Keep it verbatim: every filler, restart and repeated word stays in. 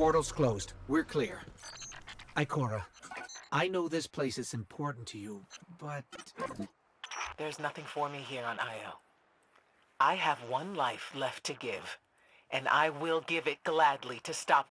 portal's closed. We're clear. Ikora, I know this place is important to you, but... There's nothing for me here on Io. I have one life left to give, and I will give it gladly to stop